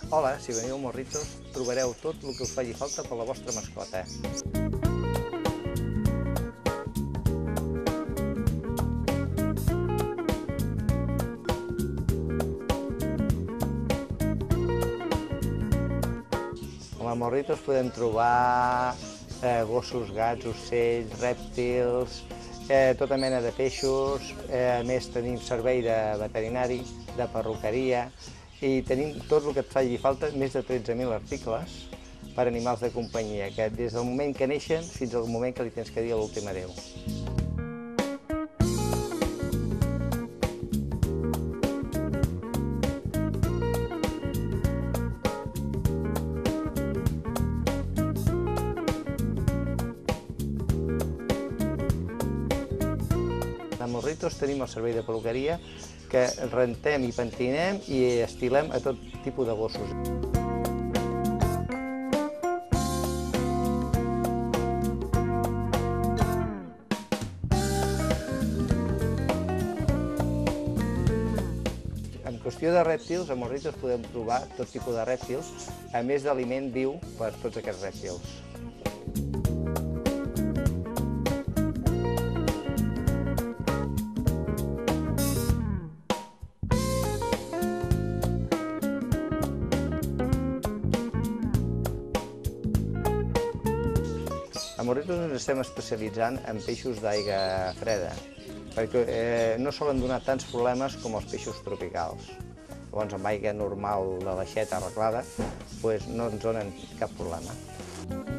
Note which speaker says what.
Speaker 1: Hola, si veniu a Morritos trobareu tot el que us faci falta per la vostra mascota. A Morritos podem trobar gossos, gats, ocells, rèptils, tota mena de peixos. A més tenim servei de veterinari, de perruqueria i tenim tot el que et faci falta, més de 13.000 articles per a animals de companyia, que des del moment que neixen fins al moment que li tens que dir l'últim adéu. A Morritos tenim el servei de peluqueria que rentem i pentinem i estilem a tot tipus de gossos. En qüestió de rèptils, a Morritos podem trobar tot tipus de rèptils, a més d'aliment viu per tots aquests rèptils. A Morritos ens estem especialitzant en peixos d'aigua freda, perquè no solen donar tants problemes com els peixos tropicals. Llavors, amb aigua normal de l'aixeta arreglada, no ens donen cap problema.